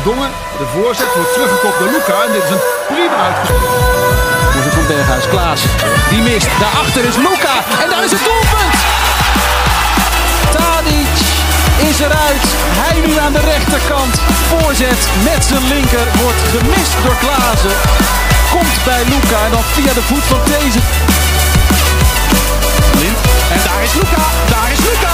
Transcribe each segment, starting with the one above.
gedwongen. De voorzet wordt teruggekopt door Lucca. En dit is een prima uitgespeeld. Voorzet van Berghuis, Klaassen. Die mist. Daarachter is Lucca. En daar is het doelpunt. Tadic is eruit. Hij nu aan de rechterkant. Voorzet met zijn linker. Wordt gemist door Klaassen. Komt bij Lucca. En dan via de voet van deze. Lind. En daar is Lucca. Daar is Lucca.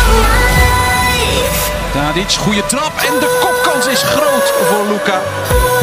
Goede trap en de kopkans is groot voor Lucca.